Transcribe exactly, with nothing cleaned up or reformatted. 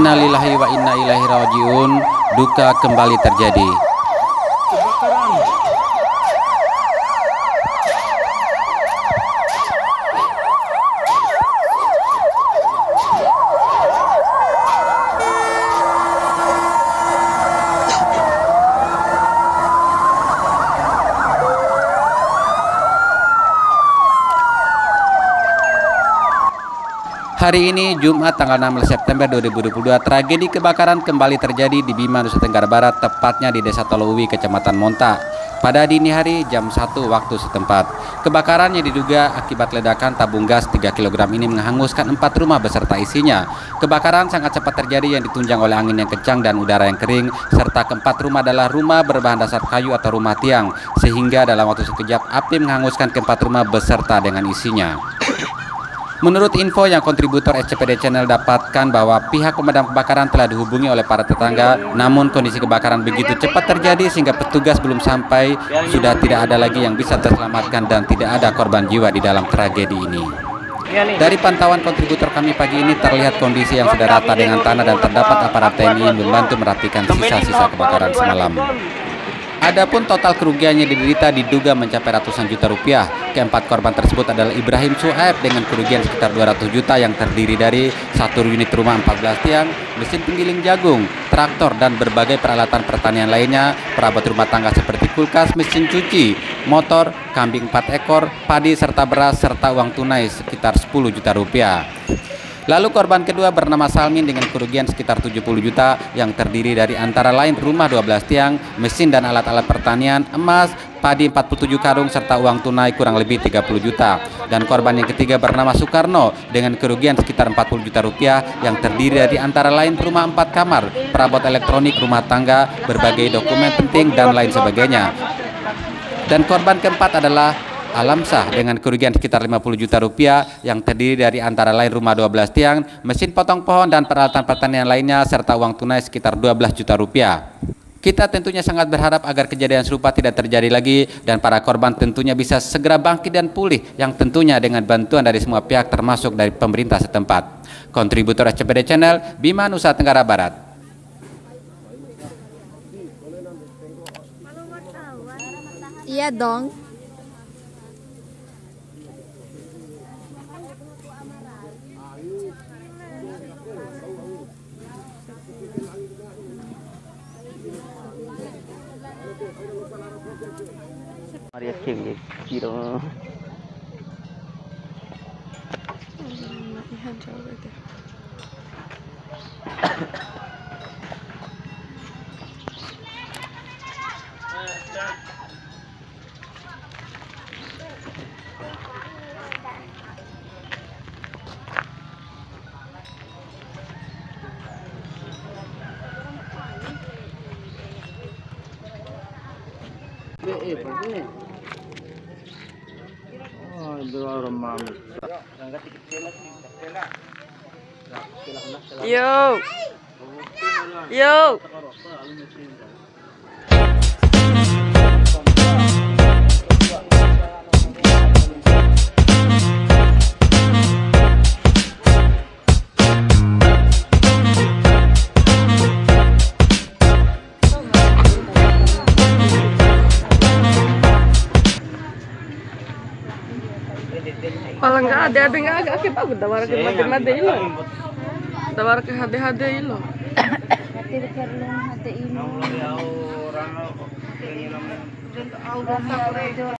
Innalillahi wa inna ilaihi rajiun. Duka kembali terjadi. Hari ini Jumat tanggal enam belas September dua ribu dua puluh dua, tragedi kebakaran kembali terjadi di Bima, Nusa Tenggara Barat, tepatnya di Desa Tolowuwi, Kecamatan Monta, pada dini hari jam satu waktu setempat. Kebakaran yang diduga akibat ledakan tabung gas tiga kilogram ini menghanguskan empat rumah beserta isinya. Kebakaran sangat cepat terjadi yang ditunjang oleh angin yang kencang dan udara yang kering, serta keempat rumah adalah rumah berbahan dasar kayu atau rumah tiang, sehingga dalam waktu sekejap api menghanguskan keempat rumah beserta dengan isinya. Menurut info yang kontributor S C P D Channel dapatkan bahwa pihak pemadam kebakaran telah dihubungi oleh para tetangga, namun kondisi kebakaran begitu cepat terjadi sehingga petugas belum sampai, sudah tidak ada lagi yang bisa terselamatkan dan tidak ada korban jiwa di dalam tragedi ini. Dari pantauan kontributor kami pagi ini terlihat kondisi yang sudah rata dengan tanah dan terdapat aparat T N I yang membantu merapikan sisa-sisa kebakaran semalam. Adapun total kerugian yang diderita diduga mencapai ratusan juta rupiah. Keempat korban tersebut adalah Ibrahim Suhaib dengan kerugian sekitar dua ratus juta yang terdiri dari satu unit rumah empat belas tiang, mesin penggiling jagung, traktor dan berbagai peralatan pertanian lainnya, perabot rumah tangga seperti kulkas, mesin cuci, motor, kambing empat ekor, padi serta beras serta uang tunai sekitar sepuluh juta rupiah. Lalu korban kedua bernama Salmin dengan kerugian sekitar tujuh puluh juta yang terdiri dari antara lain rumah dua belas tiang, mesin dan alat-alat pertanian, emas, padi empat puluh tujuh karung serta uang tunai kurang lebih tiga puluh juta. Dan korban yang ketiga bernama Soekarno dengan kerugian sekitar empat puluh juta rupiah yang terdiri dari antara lain rumah empat kamar, perabot elektronik rumah tangga, berbagai dokumen penting dan lain sebagainya. Dan korban keempat adalah Alamsah dengan kerugian sekitar lima puluh juta rupiah yang terdiri dari antara lain rumah dua belas tiang, mesin potong pohon dan peralatan pertanian lainnya serta uang tunai sekitar dua belas juta rupiah. Kita tentunya sangat berharap agar kejadian serupa tidak terjadi lagi dan para korban tentunya bisa segera bangkit dan pulih, yang tentunya dengan bantuan dari semua pihak termasuk dari pemerintah setempat. Kontributor S C P D Channel, Bima, Nusa Tenggara Barat. Iya dong. Maria King kilo. Ihan jauh itu. Eh, begini. Oh, dua rumah. Yo. Yo. Kalau nggak ada, ada nggak agak kita tawar ke mati-mati lo, tawar ke hade-hade lo. Hati perlu hade ini.